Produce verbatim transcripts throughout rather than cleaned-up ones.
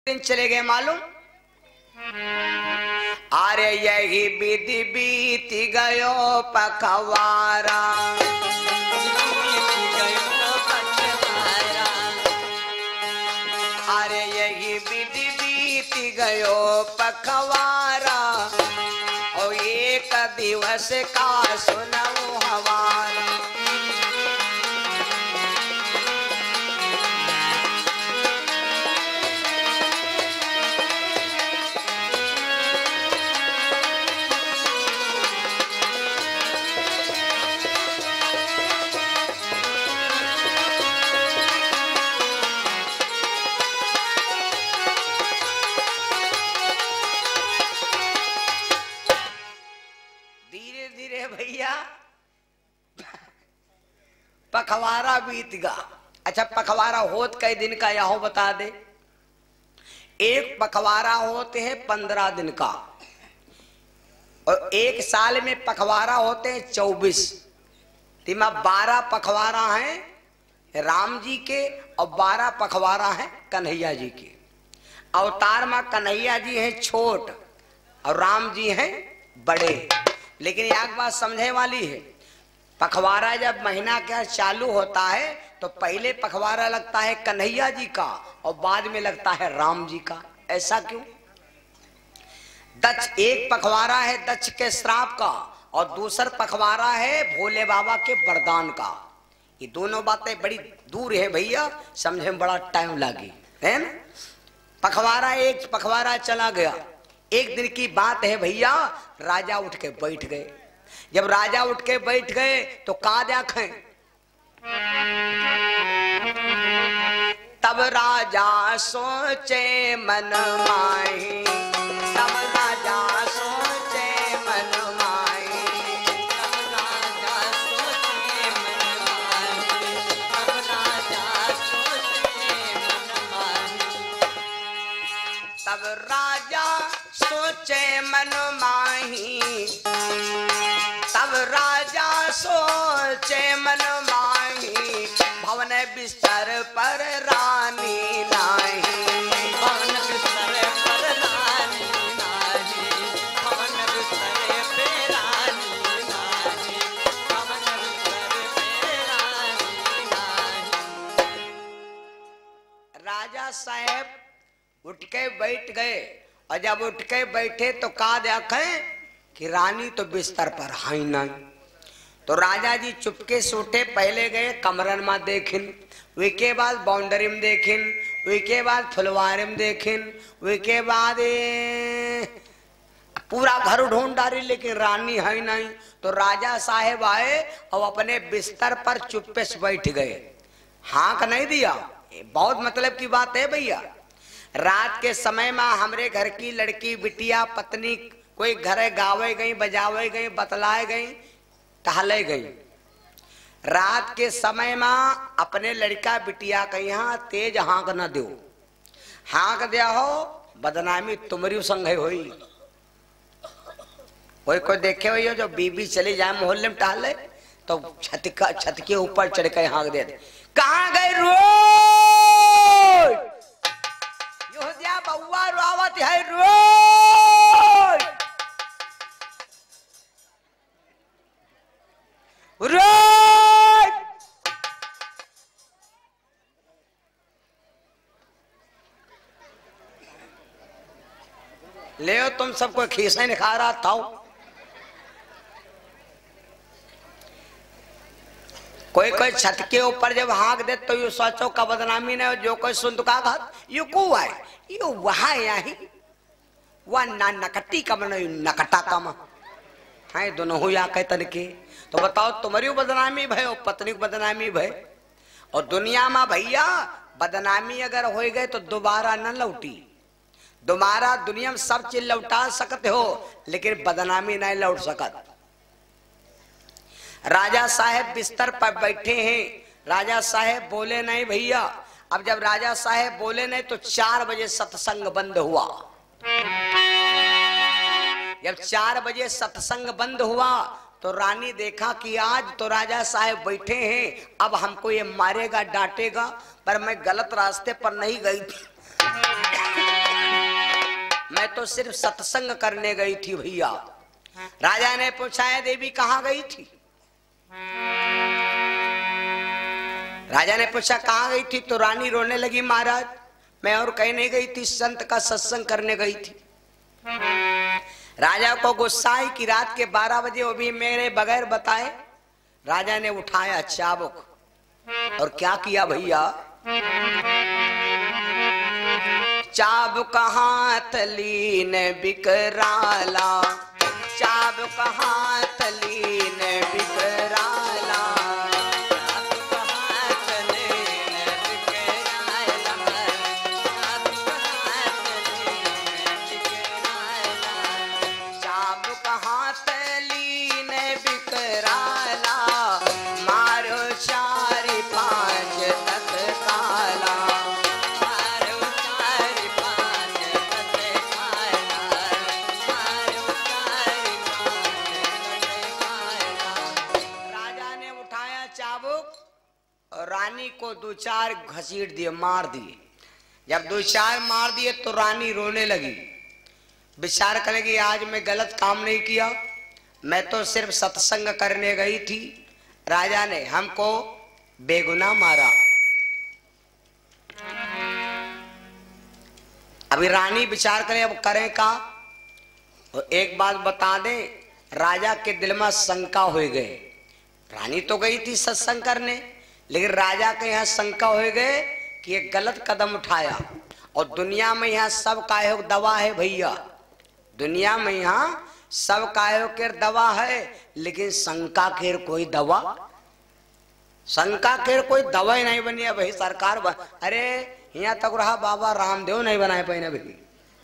दिन चले गए मालूम। अरे यही विधि बीती गयो पखवारा, अरे यही विधि बीती गयो पखवारा, और एक दिवस का सुनऊ हवारा। पखवारा बीत गा। अच्छा, पखवारा होत कई दिन का यहो बता दे। एक पखवारा होते हैं पंद्रह दिन का, और एक साल में पखवारा होते हैं चौबीस। तिमा बारह पखवारा हैं राम जी के और बारह पखवारा हैं कन्हैया जी के। अवतार में कन्हैया जी हैं छोट और राम जी हैं बड़े। लेकिन एक बात समझे वाली है, पखवारा जब महीना क्या चालू होता है तो पहले पखवारा लगता है कन्हैया जी का और बाद में लगता है राम जी का। ऐसा क्यों? दक्ष एक पखवारा है दक्ष के श्राप का, और दूसरा पखवारा है भोले बाबा के वरदान का। ये दोनों बातें बड़ी दूर है भैया, समझे में बड़ा टाइम लगी है ना। पखवारा एक पखवारा चला गया। एक दिन की बात है भैया, राजा उठ के बैठ गए। जब राजा उठ के बैठ गए तो कहा देखें, तब राजा सोचे मन माही, तब राजा सोचे मन माही, तब राजा सोचे मन माही, तब राजा सोचे मन माही, तब राजा सोचे मन माही, तब राजा सोचे मन माही, भवन बिस्तर पर रानी नाही, भवन बिस्तर पर रानी नाही, भवन बिस्तर पे रानी नाही, भवन बिस्तर पे रानी नाही। राजा साहब उठ के बैठ गए, और जब उठ के बैठे तो कहा देखें कि रानी तो बिस्तर पर है नहीं। तो राजा जी चुपके सूटे पहले गए कमरन में देखिन, वे के बाद बाउंड्री में देखिन, वे के बाद फुलवारी में देखिन, वे के बाद पूरा घर ढूंढ डाली लेकिन रानी है नहीं। तो राजा साहेब आए और अपने बिस्तर पर चुप्पे से बैठ गए, हाँक नहीं दिया। बहुत मतलब की बात है भैया। रात के समय में हमरे घर की लड़की बिटिया पत्नी कोई घरे गावे गई, बजावे गई, बतलाए गई, टहले गई। रात के समय में अपने लड़का बिटिया के यहाँ तेज हाँक न दो, हाँक दिया हो बदनामी तुम्हारी संगे हुई। कोई कोई देखे हुई हो जो बीबी चली जाए मोहल्ले में टहले तो छत का छत के ऊपर चढ़ के हाँक देते, कहाँ गए रोज योधिया बउआ रोवत है रोज रोज। ले तुम सबको खीसे निखा रहा था। कोई कोई छत के ऊपर जब हाँक दे तो यू सोचो का बदनामी नहीं, जो कोई सुन का घात यू को है यू वहा यही वह ना नकटी कम नहीं नकटा कम है, दोनों हो या कह तन के। तो बताओ तुम्हारी बदनामी भय और पत्नी बदनामी भय। और दुनिया में भैया बदनामी अगर हो गए तो दोबारा न लौटी। दोबारा दुनिया में सब चीज लौटा सकते हो लेकिन बदनामी नहीं लौट सकत। राजा साहेब बिस्तर पर बैठे हैं, राजा साहेब बोले नहीं भैया। अब जब राजा साहेब बोले नहीं तो चार बजे सत्संग बंद हुआ। जब चार बजे सत्संग बंद हुआ तो रानी देखा कि आज तो राजा साहब बैठे हैं, अब हमको ये मारेगा डांटेगा, पर मैं गलत रास्ते पर नहीं गई थी। तो सिर्फ सत्संग करने गई थी भैया। राजा ने पूछा है देवी कहाँ गई थी? राजा ने पूछा कहाँ गई थी? तो रानी रोने लगी, महाराज मैं और कहीं नहीं गई थी, संत का सत्संग करने गई थी। राजा को गुस्सा आई कि रात के बारह बजे वो भी मेरे बगैर बताए। राजा ने उठाया चाबुक और क्या किया भैया? चाबुक हाथ लीन बिकराला, चाबुक हाथ लीन बिकराला, चाबुक हाथ लीन बिकराला, चाबुक हाथ लीन बिकराला, चाबुक हाथ लीन बिकराला, मारो चार पांच तत्काला, मारो चार पांच तत्काला, मारो चार पांच तत्काला। राजा ने उठाया चाबुक और रानी को दो चार घसीट दिए, मार दिए। जब दो चार मार दिए तो रानी रोने लगी, विचार करेगी आज मैं गलत काम नहीं किया, मैं तो सिर्फ सत्संग करने गई थी, राजा ने हमको बेगुनाह मारा। अभी रानी विचार करे अब करें का? तो एक बात बता दें, राजा के दिल में शंका हो गए। रानी तो गई थी सत्संग करने, लेकिन राजा के यहाँ शंका हो गए कि ये गलत कदम उठाया। और दुनिया में यहाँ सब काहे दवा है भैया, दुनिया में यहाँ सब काहे के दवा है, लेकिन शंका के कोई दवा, शंका के कोई दवा ही नहीं बनी है भाई। सरकार बन... अरे यहाँ तक रहा बाबा रामदेव नहीं बनाए पाए ना भाई,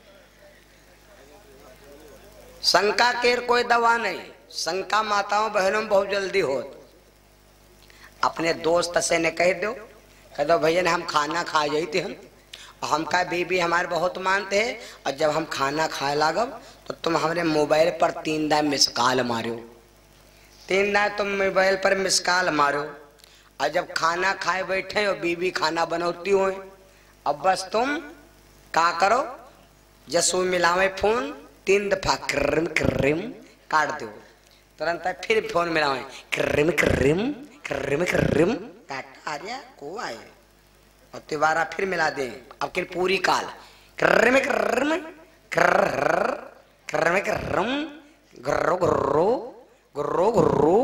शंका के कोई दवा नहीं। शंका माताओं बहनों में बहुत जल्दी हो। अपने दोस्त से ने कह दो, कह दो भैया ने हम खाना खा जाई थे हम, और हम का बीबी हमारे बहुत मानते हैं, और जब हम खाना खाए लागब तो तुम हमारे मोबाइल पर तीन दाए मिस कॉल मारो, तीन दाए तुम मोबाइल पर मिस कॉल मारो, और जब खाना खाए बैठे और बीबी खाना बनौती हो, अब बस तुम का करो, जसू मिलावे फोन तीन दफा क्रिम क्रिम काट दो, तुरंत फिर फोन मिलावे क्रिम क्रिम क्रिम क्रिम काट आ गया को आए, और तिबारा फिर मिला दे। अब कि पूरी काल क्रिम क्रिम क्र क्रिम क्रिम ग्रो ग्रो ग्रो ग्रो।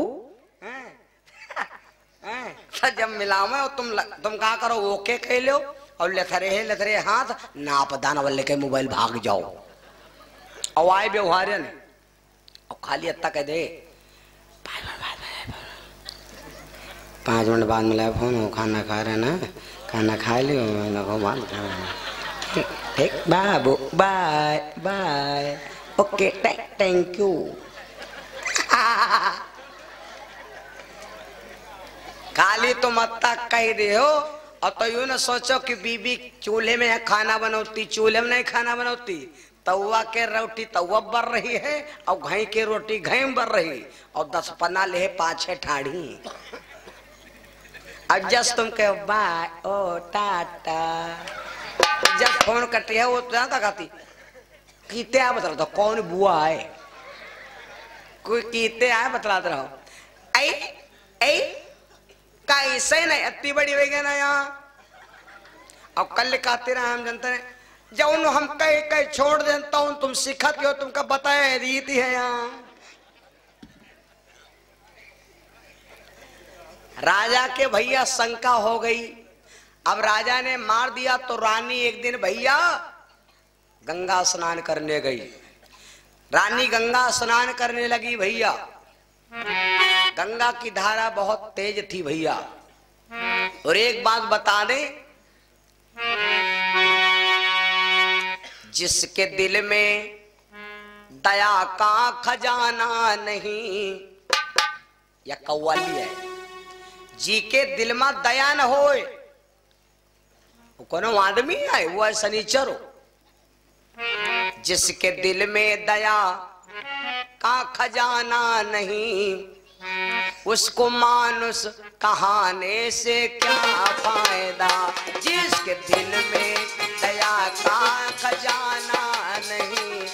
जब मिलावे और तुम तुम कहा करो ओके कह लो, और लथरे है लथरे हाथ नाप दाना वाले के मोबाइल भाग जाओ, और आए व्यवहार ने और खाली अत्ता कह दे पाँच मिनट बाद मिला फोन, हो खाना खा रहे ना, खाना खा लियो बात ठीक बाबू, bye bye okay thank you. खाली तुम अत्ता कह रहे हो, और तो यूं ना सोचो कि बीबी चूल्हे में खाना बनौती, चूल्हे में नहीं खाना बनौती, तवा के रोटी तवा बर रही है, और घई के रोटी घई बर रही, और दस पन्ना ले पाछे ठाढ़ी। अब जस तुम कहो बाय ओ टाटा, जब फोन कटी है वो तो कहती कीते आ बतला दो कौन बुआ है, कोई कीते आए बतलाते रहो। आई आई कैसे नहीं अति बड़ी हो गई ना यहाँ। अब कल कहते रहे हम जनते जब हम कहीं कहीं छोड़ देता हूँ, तुम सिखत हो, तुमका बताया रीति है यहाँ। राजा के भैया शंका हो गई, अब राजा ने मार दिया तो रानी एक दिन भैया गंगा स्नान करने गई। रानी गंगा स्नान करने लगी भैया, गंगा की धारा बहुत तेज थी भैया। और एक बात बता दें, जिसके दिल में दया का खजाना नहीं, या कव्वाली है, जी के दिल में दया न होए वो कोनो आदमी है, वो है शनिचर हो। जिसके दिल में दया का खजाना नहीं, उसको मानुष कहाने से क्या फायदा। जिसके दिल में दया का खजाना नहीं,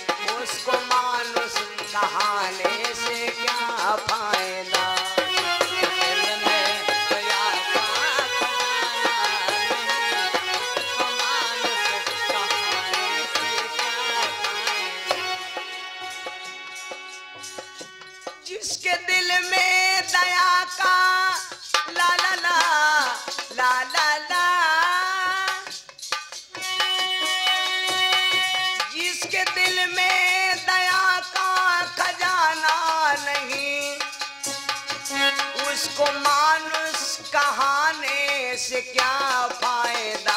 कहाने से क्या फायदा,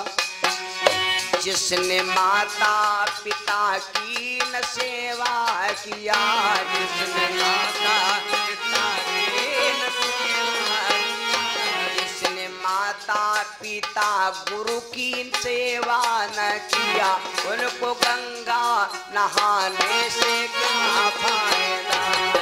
जिसने माता पिता की न सेवा किया, जिसने माता पिता की न सेवा किया, जिसने माता पिता गुरु की सेवा न किया, उनको गंगा नहाने से क्या फायदा।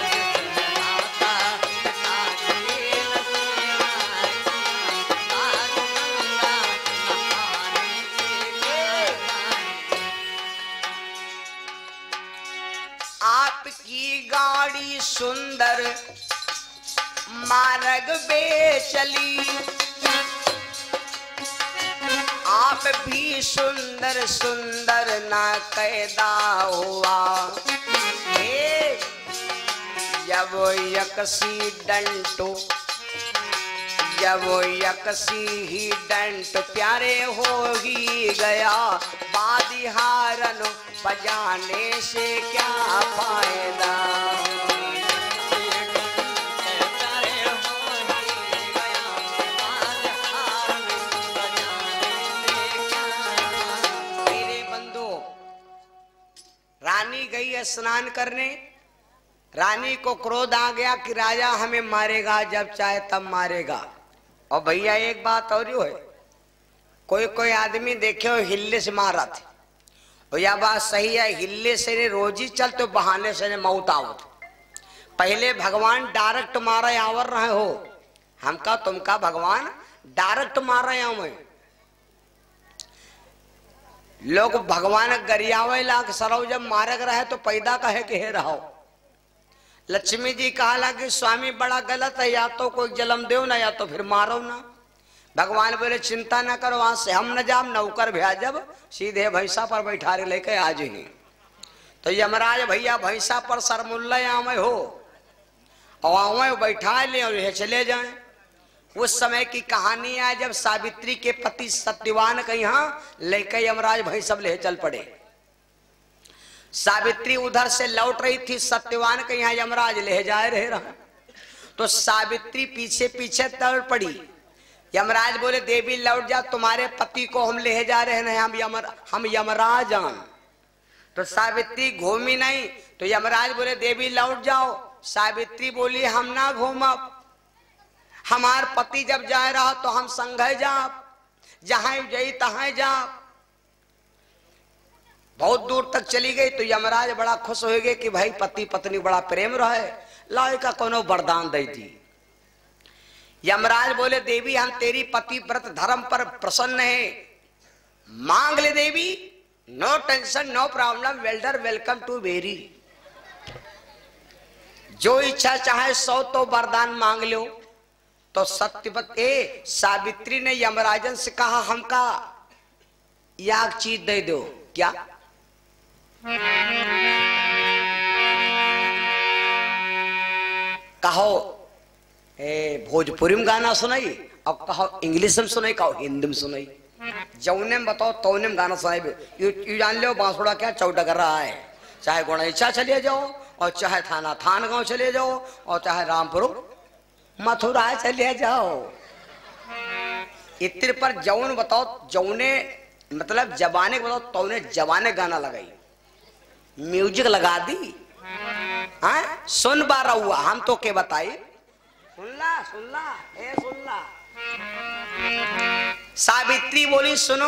आपकी गाड़ी सुंदर मार्ग पे चली, आप भी सुंदर सुंदर ना कैदा हुआ, जब यकसी डंटो जब यकसी ही डंट प्यारे हो ही गया, बादिहारन बजाने से क्या फायदा। मेरे बंधु, रानी गई स्नान करने, रानी को क्रोध आ गया कि राजा हमें मारेगा, जब चाहे तब मारेगा। और भैया एक बात और ही है, कोई कोई आदमी देखे हो हिल्ले से मारा थे, और यह बात सही है, हिल्ले से ने रोजी चल तो बहाने से ने मौत आवत। पहले भगवान डायरेक्ट मारा आवर रहे हो, हमका तुमका भगवान डायरेक्ट मारा आवे। लोग भगवान गरियावे लाख सरव जब मारक रहे तो पैदा कहे के हे रहो। लक्ष्मी जी कहा कि स्वामी बड़ा गलत है, या तो कोई जन्म दो ना, या तो फिर मारो ना। भगवान बोले चिंता न करो, वहां से हम न जाम, नौकर भेजब, सीधे भैंसा पर बैठा रे लेके आज ही। तो यमराज भैया भैंसा पर सरमुल्ला आवे हो, और आवे बैठा ले और ये चले जाए। उस समय की कहानी है जब सावित्री के पति सत्यवान के यहाँ लेके यमराज भैंसा ले चल पड़े। सावित्री उधर से लौट रही थी, सत्यवान के यहाँ यमराज ले जाए रहे रहा, तो सावित्री पीछे पीछे तड़ पड़ी। यमराज बोले देवी लौट जा, तुम्हारे पति को हम ले जा रहे हैं, हम यमर हम यमराज आन। तो सावित्री घूमी नहीं, तो यमराज बोले देवी लौट जाओ। सावित्री बोली हम ना घूमब, हमार पति जब जा रहा तो हम संग जाब, जहां जाई तहां जाब। बहुत दूर तक चली गई तो यमराज बड़ा खुश हो गए कि भाई पति पत्नी बड़ा प्रेम रहे, लाए का कोनो वरदान दे दी। यमराज बोले देवी हम तेरी पति व्रत धर्म पर प्रसन्न है, मांग ले देवी, no tension no problem, welder welcome to very. जो इच्छा चाहे सौ तो वरदान मांग लो। तो सत्यवती सावित्री ने यमराजन से कहा हमका याग चीज दे दो। क्या? कहो ए भोजपुरी में गाना सुनाई, अब कहो इंग्लिश में सुनाई, कहो हिंदी में सुनाई, जौने में बताओ तौने में गाना सुनाई। यू, यू जान लो बांसुड़ा क्या चौडा कर रहा है, चाहे गुणैचा चले जाओ, और चाहे थाना थान गांव चले जाओ, और चाहे रामपुर मथुरा चले जाओ। इत्र पर जौन बताओ, जौने मतलब जबाने बताओ तौने जबाने गाना लगाई, म्यूजिक लगा दी। हाँ सुन बारा हुआ, हम तो के बताई, सुनला सुनला ए सुनला। सावित्री बोली सुनो,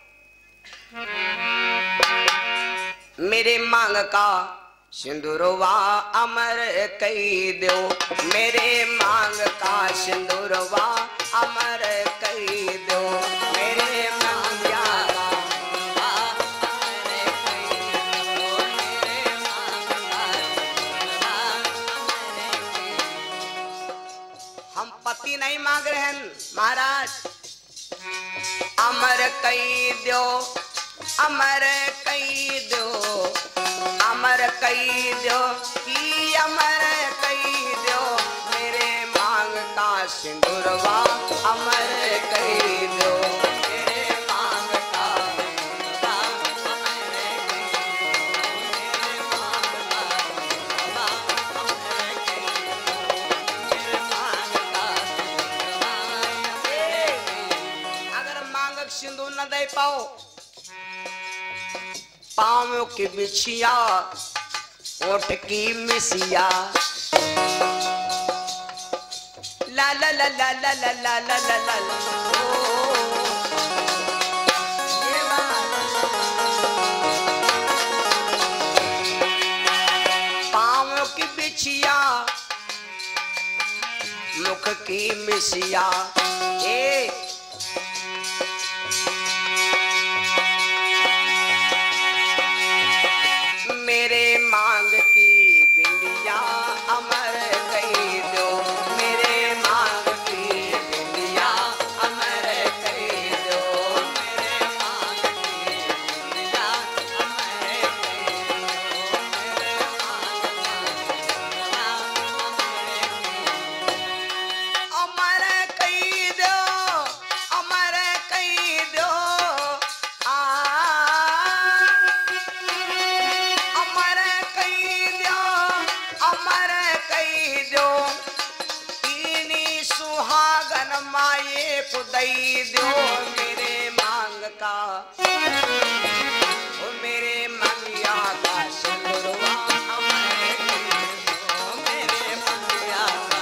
मेरे मांग का सिंदूरवा अमर कई दो, मेरे मांग का सिंदूरवा अमर कई दो, मेरे मांग पति नहीं मांग रहे हैं महाराज, अमर कई दो, अमर कई दो, अमर कई दो, की अमर कई दो, मेरे मांग का सिंदूरवा अमर कई दो, मेरे मांग का सिंदूरवा अमर कई दो, मेरे मांग का सिंदूरवा अमर कई दो, मेरे मांग का सिंदूरवा आओ पाँव की बिछिया ओठ की मिसिया ला ला ला ला ला ला ला ला ला ला पाँव की बिछिया मुख की मिसिया ए मेरे मांग की बिंदिया अमर कही दो मेरे मांग की बिंदिया अमर कही दो मेरे मांग की बिंदिया अमर कही दो अमर कही दो अमर कही दो अमर कही दो तीनी सुहागन माये पुदई दो मेरे मांग का ओ मेरे मंगिया का सिंदूरवा अमर कही दो मेरे मंगिया का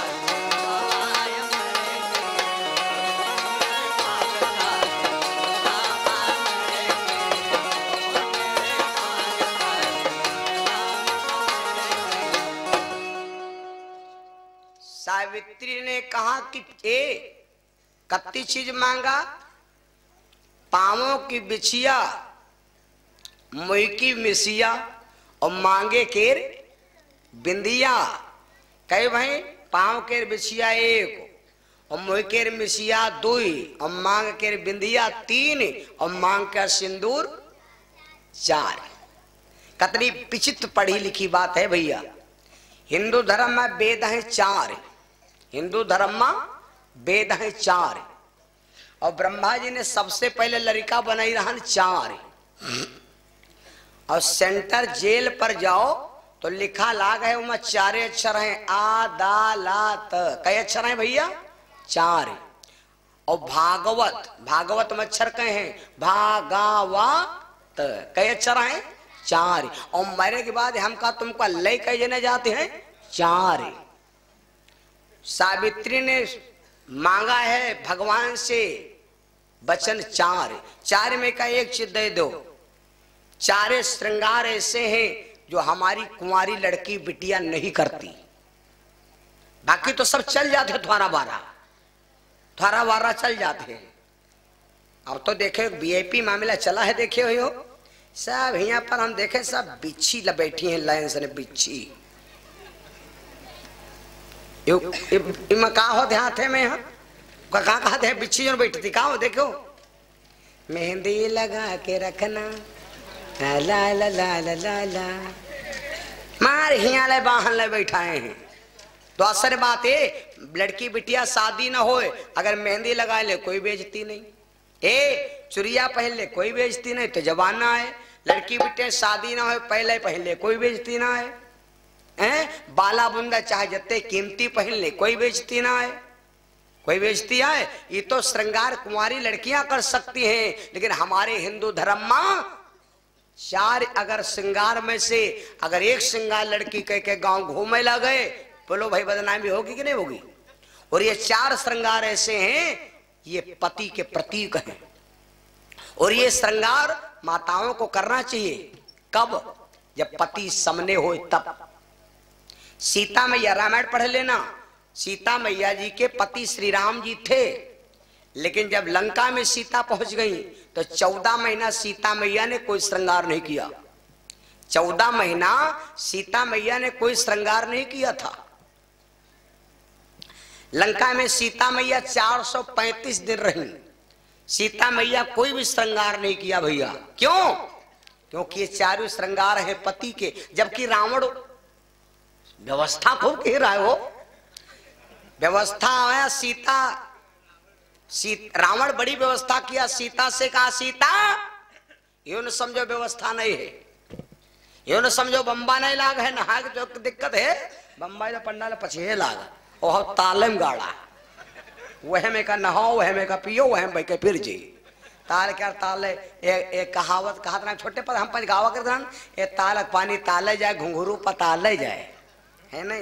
सावित्री ने कहा कि ए कत्ती चीज मांगा पांवों की बिछिया मुई की मिसिया और मांगे केर बिंदिया कहे भाई पांव केर बिछिया एक और मुई केर मिसिया दुई और मांग केर बिंदिया तीन और मांग का सिंदूर चार। कतनी विचित्र पढ़ी लिखी बात है भैया। हिंदू धर्म में वेद है चार हिंदू धर्म में वेद है चार और ब्रह्मा जी ने सबसे पहले लड़का बनाई रहन चार और सेंटर जेल पर जाओ तो लिखा लाग है उनमें चारे अक्षर हैं आ दा ला त कई अक्षर हैं भैया चार और भागवत भागवत में अक्षर कहे हैं भागावत कई अक्षर हैं चार और मरे के बाद हम का तुमको लय कई जने जाते हैं चार। सावित्री ने मांगा है भगवान से वचन चार चार में का एक चीज दे दो। चारे श्रृंगार ऐसे हैं जो हमारी कुंवारी लड़की बिटिया नहीं करती बाकी तो सब चल जाते थोड़ा बारा थोड़ा बारा चल जाते हैं। अब तो देखे वीआईपी मामला चला है देखे हो सब यहाँ पर हम देखे सब बिच्छी बैठी हैं लाइन से बिच्छी इमा का हो ध्यान थे में यहाँ कहाँ कहा थे बिच्छी जो बैठी थी कहा हो देखो मेहंदी लगा के रखना ला ला ला ला ला ला ला मार हिया ले बाहन ले बैठाए हैं। तो असर बात है लड़की बिटिया शादी ना होए अगर मेहंदी लगा ले कोई बेइज्जती नहीं ए चुरिया पहन ले कोई बेइज्जती नहीं तो जवाना है लड़की बिटिया शादी ना हो पहले पहन ले कोई बेइज्जती ना है हैं बाला बुंदा चाहे जत्ते कीमती पहन ले कोई बेइज्जती ना है कोई बेइज्जती है। ये तो श्रृंगार कुंवारी लड़कियां कर सकती हैं लेकिन हमारे हिंदू धर्म में चार अगर श्रृंगार में से अगर एक श्रृंगार लड़की कह के गांव घूमे ला गए बोलो भाई बदनामी होगी कि नहीं होगी। और ये चार श्रृंगार ऐसे हैं ये पति के प्रतीक हैं और ये श्रृंगार माताओं को करना चाहिए कब जब पति सामने हो तब। सीता मैया रामायण पढ़ लेना सीता मैया जी के पति श्री राम जी थे लेकिन जब लंका में सीता पहुंच गई तो चौदह महीना सीता मैया ने कोई श्रृंगार नहीं किया। चौदह महीना सीता मैया ने कोई श्रृंगार नहीं किया था। लंका में सीता मैया चार सौ पैंतीस दिन रही सीता मैया कोई भी श्रृंगार नहीं किया भैया। क्यों? क्योंकि ये चारों श्रृंगार है पति के जबकि रावण व्यवस्था खूब कह रहा है वो व्यवस्था आया सीता सी, रावण बड़ी व्यवस्था किया सीता से कहा सीता यो न समझो व्यवस्था नहीं है यो न समझो बम्बा नहीं लाग है नहा के जो दिक्कत है बम्बा जो पंडाल पछे लागा ओह तालम गाड़ा वह में का नहाओ वह में का पियो वह में के फिर जी ताल क्या ताल है, एक एक कहावत कहा था छोटे पर हम पंच गावा कर दन, ये तालक पानी ताले जाए घुंघरू पताले जाए, है नहीं।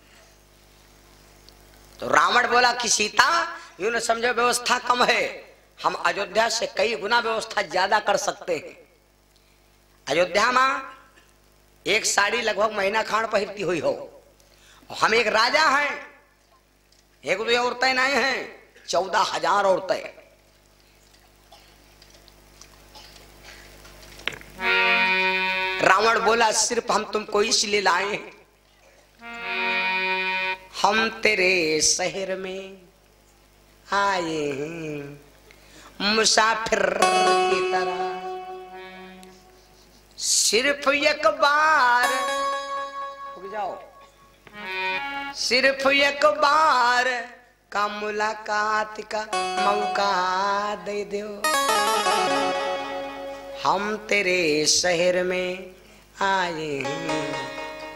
तो रावण बोला कि सीता यूं न समझो व्यवस्था कम है, हम अयोध्या से कई गुना व्यवस्था ज्यादा कर सकते हैं। अयोध्या में एक साड़ी लगभग महीना खान पहनती हुई हो, हम एक राजा हैं, एक दो औरतें नहीं हैं, चौदह हजार औरतें। रावण बोला सिर्फ हम तुमको इसलिए लाए हैं, हम तेरे शहर में आए हैं मुसाफिर की तरह, सिर्फ एक बार रुक जाओ, सिर्फ एक बार का मुलाकात का मौका दे दो, हम तेरे शहर में आए हैं।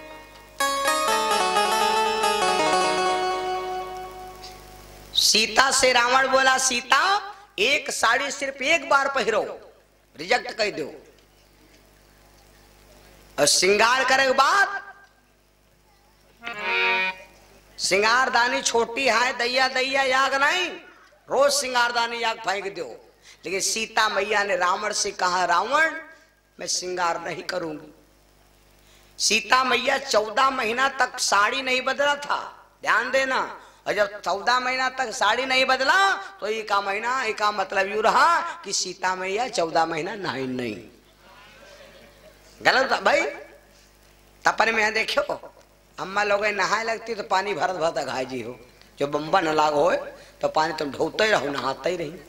सीता से रावण बोला सीता एक साड़ी सिर्फ एक बार पहरो, रिजेक्ट कर दो, और श्रृंगार करे के बाद श्रृंगारदानी छोटी है, दैया दैया याग नहीं, रोज श्रृंगारदानी याग फेंक दो। लेकिन सीता मैया ने रावण से कहा रावण मैं श्रृंगार नहीं करूंगी। सीता मैया चौदह महीना तक साड़ी नहीं बदला था, ध्यान देना, और जब चौदह महीना तक साड़ी नहीं बदला तो एक का महीना एक का मतलब यू रहा कि सीता मैया चौदह महीना नहीं नहीं गलत भाई। तपन में देखो अम्मा लोग नहाए लगती तो पानी भरत भरत घाई जी हो, जो बम्बा न लागो हो तो पानी तुम ढोते रहो नहाते ही रही।